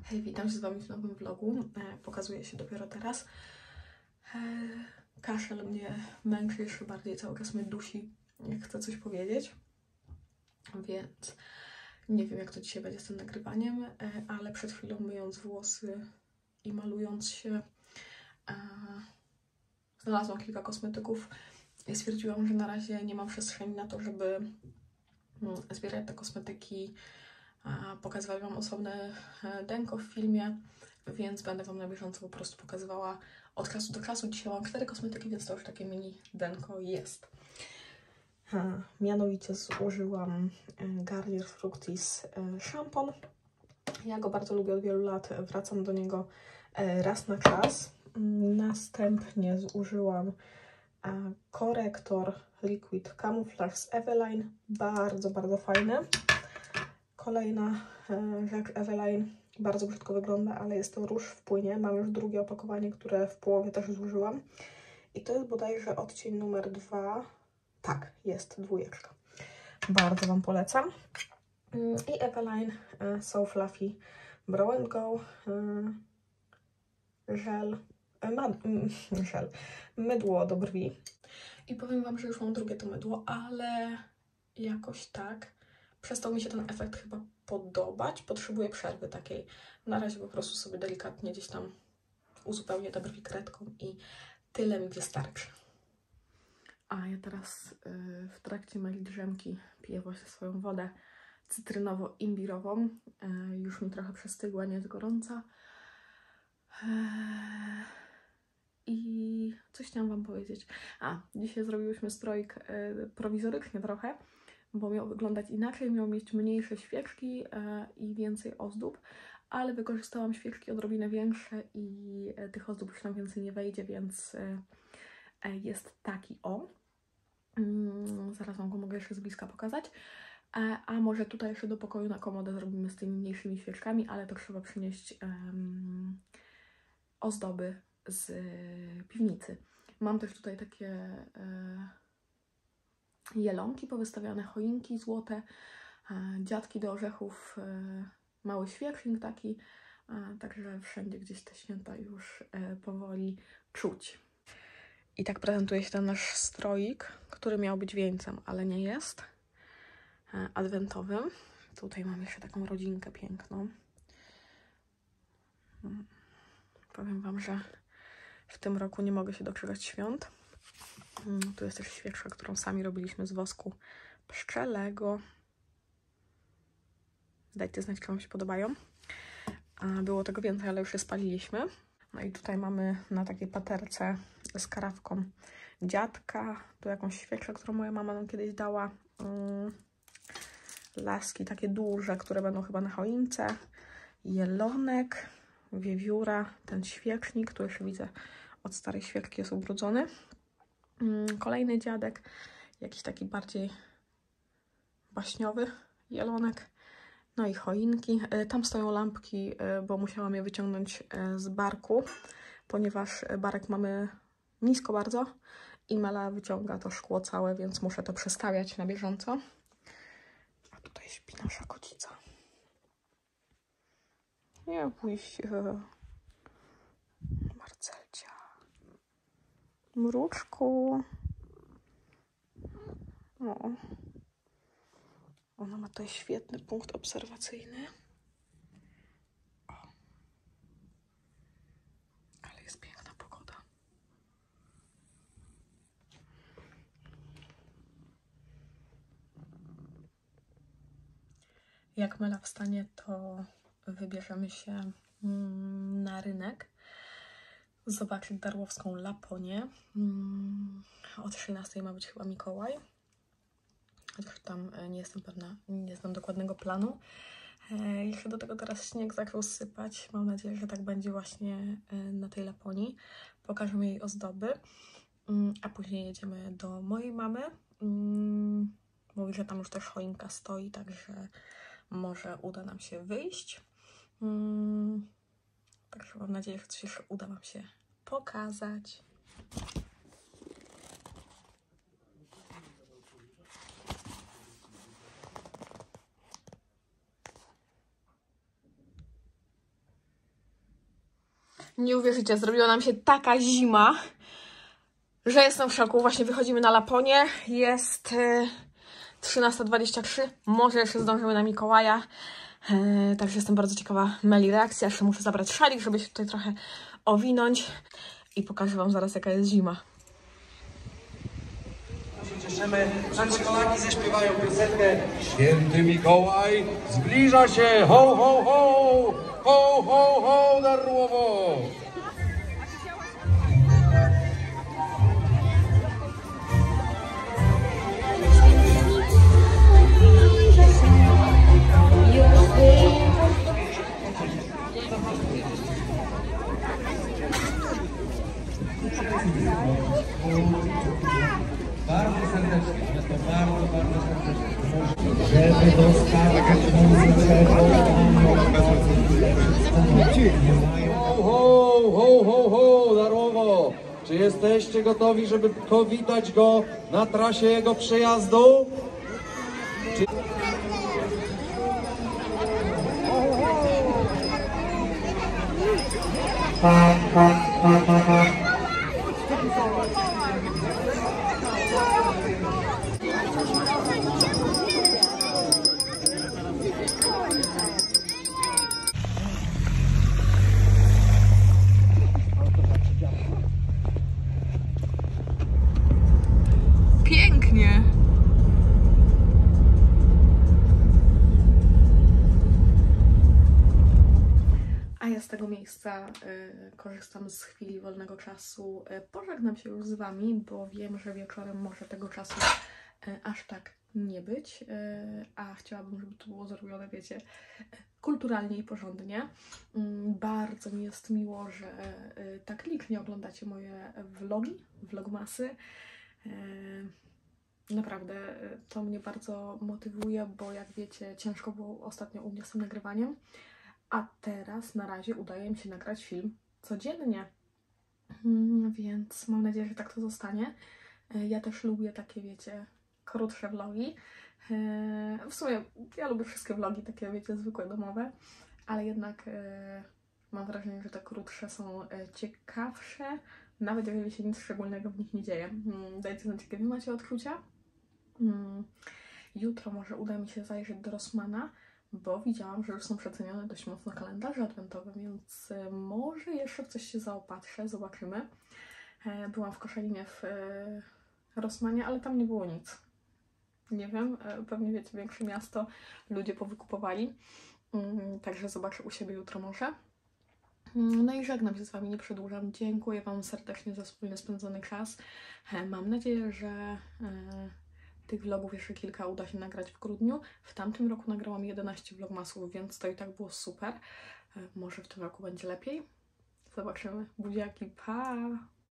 Hej, witam się z Wami w nowym vlogu. Pokazuję się dopiero teraz. Kaszel mnie męczy jeszcze bardziej, cały czas mnie dusi, jak chcę coś powiedzieć. Więc nie wiem, jak to dzisiaj będzie z tym nagrywaniem, ale przed chwilą myjąc włosy i malując się, znalazłam kilka kosmetyków i stwierdziłam, że na razie nie mam przestrzeni na to, żeby zbierać te kosmetyki, pokazywać Wam osobne denko w filmie, więc będę Wam na bieżąco po prostu pokazywała od czasu do czasu. Dzisiaj mam 4 kosmetyki, więc to już takie mini denko jest. Mianowicie zużyłam Garnier Fructis szampon. Ja go bardzo lubię od wielu lat, wracam do niego raz na czas. Następnie zużyłam korektor Liquid Camouflage z Eveline, bardzo, bardzo fajny. Kolejna rzecz Eveline, bardzo brzydko wygląda, ale jest to róż w płynie. Mam już drugie opakowanie, które w połowie też zużyłam. I to jest bodajże odcień numer 2. Tak, jest 2. Bardzo Wam polecam. I Eveline So Fluffy Brow and Go żel, mydło do brwi. I powiem Wam, że już mam drugie to mydło, ale jakoś tak przestał mi się ten efekt chyba podobać. Potrzebuję przerwy takiej. Na razie po prostu sobie delikatnie gdzieś tam uzupełnię te brwi kredką i tyle mi wystarczy. A ja teraz w trakcie mojej drzemki piję właśnie swoją wodę cytrynowo-imbirową. Już mi trochę przestygła, nie jest gorąca. I coś chciałam Wam powiedzieć. Dzisiaj zrobiłyśmy stroik prowizorycznie trochę, bo miał wyglądać inaczej, miał mieć mniejsze świeczki i więcej ozdób, ale wykorzystałam świeczki odrobinę większe i tych ozdób już tam więcej nie wejdzie, więc jest taki zaraz Wam go mogę jeszcze z bliska pokazać. A może tutaj jeszcze do pokoju na komodę zrobimy z tymi mniejszymi świeczkami, ale to trzeba przynieść ozdoby z piwnicy. Mam też tutaj takie jelonki powystawiane, choinki złote, dziadki do orzechów, mały świecznik taki, także wszędzie gdzieś te święta już powoli czuć. I tak prezentuje się ten nasz stroik, który miał być wieńcem, ale nie jest, adwentowym. Tutaj mam jeszcze taką rodzinkę piękną. Powiem Wam, że w tym roku nie mogę się doczekać świąt. Tu jest też świeczka, którą sami robiliśmy z wosku pszczelego. Dajcie znać, czy Wam się podobają. Było tego więcej, ale już je spaliliśmy. No i tutaj mamy na takiej paterce z karawką dziadka. Tu jakąś świeczkę, którą moja mama nam kiedyś dała. Laski takie duże, które będą chyba na choince. Jelonek, wiewióra, ten świecznik, tu już widzę od starej świeczki jest ubrudzony. Kolejny dziadek, jakiś taki bardziej baśniowy jelonek. No i choinki. Tam stoją lampki, bo musiałam je wyciągnąć z barku, ponieważ barek mamy nisko bardzo i Mela wyciąga to szkło całe, więc muszę to przestawiać na bieżąco. A tutaj śpi nasza kocica. Nie bój się, Marcelcia. Mruczku. O. Ona ma tutaj świetny punkt obserwacyjny. O. Ale jest piękna pogoda. Jak Mela wstanie, to wybierzemy się na rynek zobaczyć darłowską Laponię. O 13 ma być chyba Mikołaj. Chociaż tam nie jestem pewna, nie znam dokładnego planu. Jeszcze do tego teraz śnieg zaczął sypać. Mam nadzieję, że tak będzie właśnie na tej Laponii. Pokażemy jej ozdoby, a później jedziemy do mojej mamy. Mówi, że tam już też choinka stoi, także może uda nam się wyjść. Także mam nadzieję, że coś jeszcze uda Wam się pokazać. Nie uwierzycie, zrobiła nam się taka zima, że jestem w szoku. Właśnie wychodzimy na Laponię. Jest 13:23. Może jeszcze zdążymy na Mikołaja. Także jestem bardzo ciekawa Meli reakcji. Jeszcze muszę zabrać szalik, żeby się tutaj trochę owinąć. I pokażę wam zaraz, jaka jest zima. Cieszymy, przedszkolaki zaśpiewają piosenkę Święty Mikołaj zbliża się, ho, ho, ho, ho, ho, ho, Darłowo. Bardzo serdecznie, to bardzo, bardzo serdecznie. Żeby dostarczyć ho, ho, ho, ho, Darłowo! Czy jesteście gotowi, żeby powitać go na trasie jego przejazdu? Pięknie! A ja z tego miejsca korzystam z chwili wolnego czasu. Pożegnam się już z wami, bo wiem, że wieczorem może tego czasu aż tak nie być, a chciałabym, żeby to było zrobione, wiecie, kulturalnie i porządnie. Bardzo mi jest miło, że tak licznie oglądacie moje vlogi, vlogmasy. Naprawdę to mnie bardzo motywuje, bo jak wiecie, ciężko było ostatnio u mnie z tym nagrywaniem, a teraz na razie udaje mi się nagrać film codziennie, więc mam nadzieję, że tak to zostanie. Ja też lubię takie, wiecie, krótsze vlogi. W sumie ja lubię wszystkie vlogi takie, wiecie, zwykłe, domowe, ale jednak mam wrażenie, że te krótsze są ciekawsze, nawet jeżeli się nic szczególnego w nich nie dzieje. Dajcie znać, jakie wy macie odczucia. Jutro może uda mi się zajrzeć do Rossmana, bo widziałam, że już są przecenione dość mocno kalendarze adwentowe, więc może jeszcze w coś się zaopatrzę, zobaczymy. Byłam w Koszalinie w Rossmanie, ale tam nie było nic. Nie wiem, pewnie wiecie, większe miasto, ludzie powykupowali, także zobaczę u siebie jutro może. No i żegnam się z wami, nie przedłużam. Dziękuję wam serdecznie za wspólnie spędzony czas. Mam nadzieję, że tych vlogów jeszcze kilka uda się nagrać w grudniu. W tamtym roku nagrałam 11 vlogmasów, więc to i tak było super. Może w tym roku będzie lepiej. Zobaczymy. Buziaki, pa!